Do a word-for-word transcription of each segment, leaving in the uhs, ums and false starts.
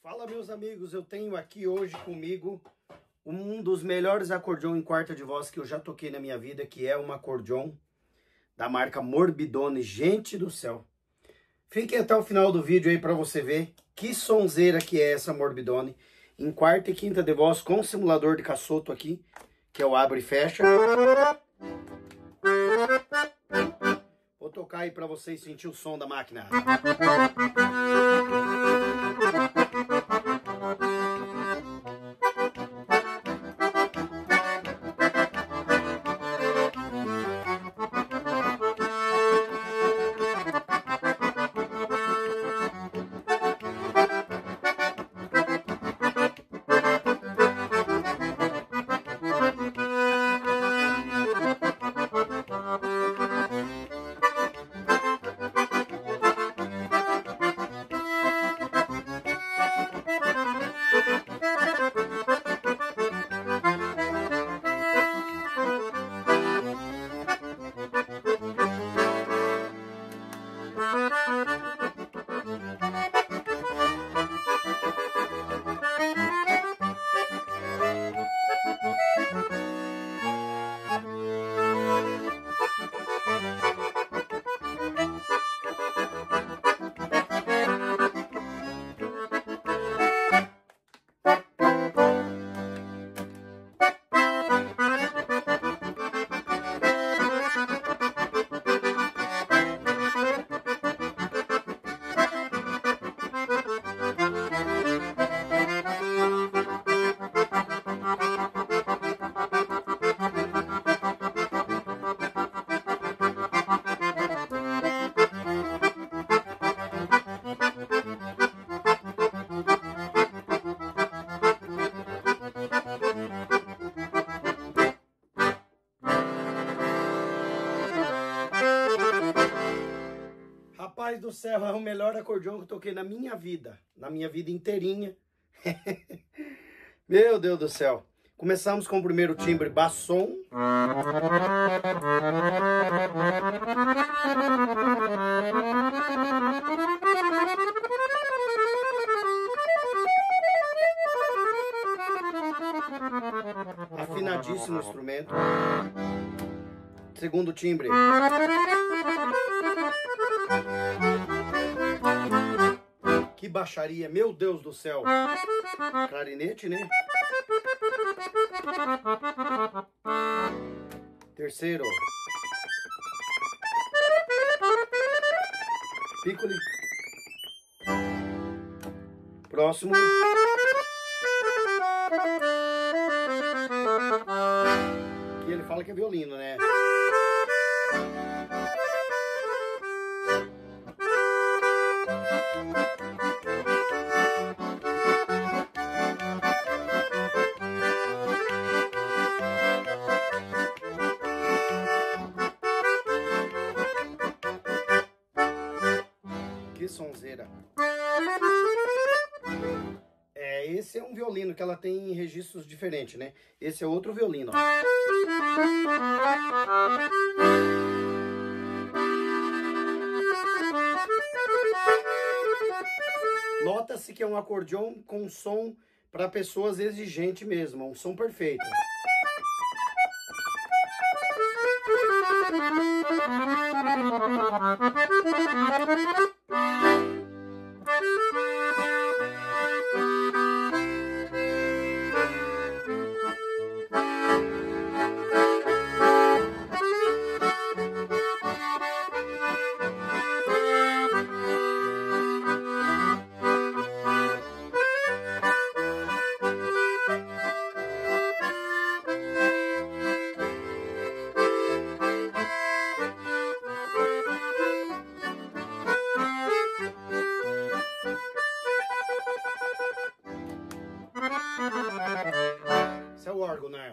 Fala, meus amigos, eu tenho aqui hoje comigo um dos melhores acordeon em quarta de voz que eu já toquei na minha vida, que é um acordeon da marca Morbidone. Gente do céu! Fiquem até o final do vídeo aí para você ver que sonzeira que é essa Morbidone em quarta e quinta de voz com simulador de cassoto aqui, que eu abro e fecho. Vou tocar aí para vocês sentir o som da máquina. Rapaz do céu, é o melhor acordeon que eu toquei na minha vida, na minha vida inteirinha. Meu Deus do céu. Começamos com o primeiro timbre, bassom. Afinadíssimo o instrumento. Segundo timbre. Que baixaria, meu Deus do céu. Clarinete, né? Terceiro. Piccoli. Próximo. Que ele fala que é violino, né? Que sonzeira. É, esse é um violino que ela tem registros diferentes, né? Esse é outro violino, ó. Nota-se que é um acordeon com som para pessoas exigentes mesmo, um som perfeito. Esse é o órgão, né?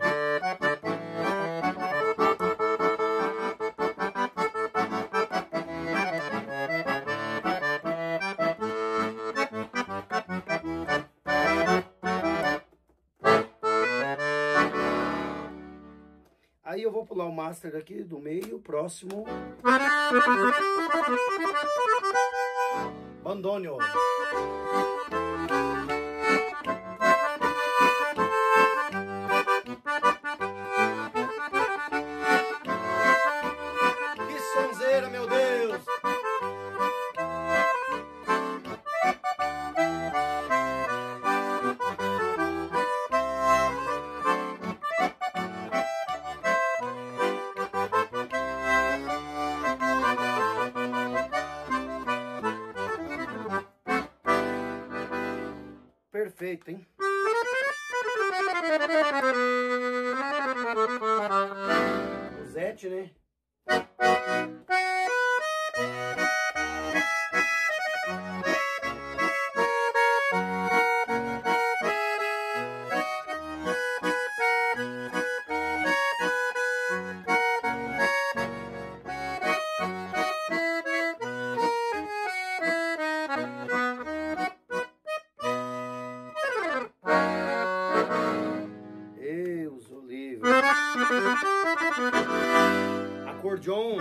Aí eu vou pular o master aqui do meio, próximo. Bandônio. perfeito, hein? O Zete, né? Deus o livre. Acordeon.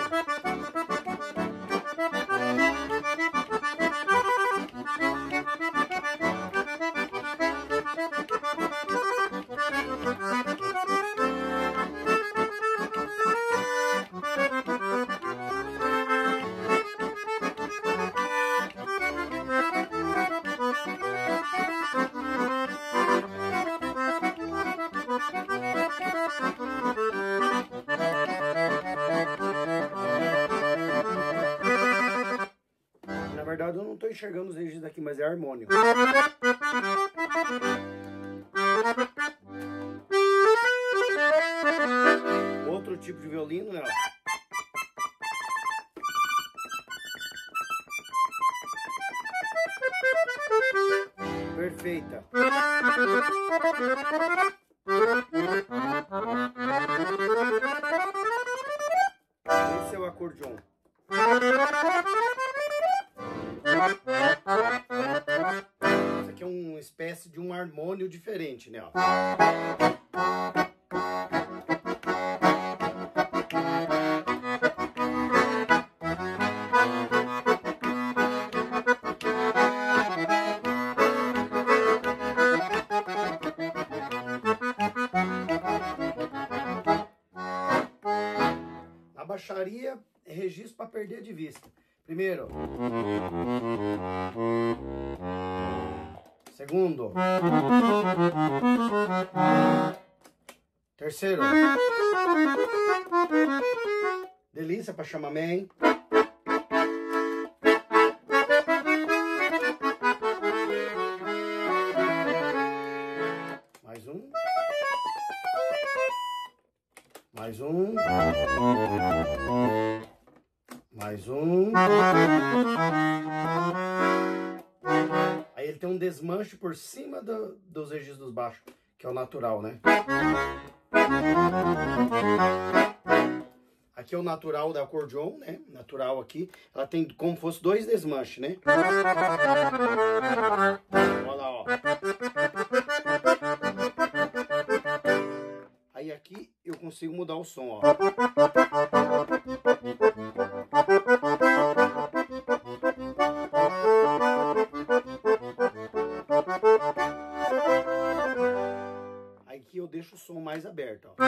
Na verdade eu não estou enxergando os registros daqui, mas é harmônio. Outro tipo de violino, né? Perfeita. Esse é o acordeon. Isso aqui é uma espécie de um harmônio diferente, né? A baixaria é registro para perder de vista. Primeiro. Segundo. Terceiro. Delícia para chamamé, hein? Mais um. Mais um. Mais um. Aí ele tem um desmanche por cima do, dos registros baixos, que é o natural, né? Aqui é o natural da acordeon, né? Natural aqui. Ela tem como se fosse dois desmanches, né? Olha lá, ó. Aí aqui eu consigo mudar o som, ó. Aí aqui eu deixo o som mais aberto, ó.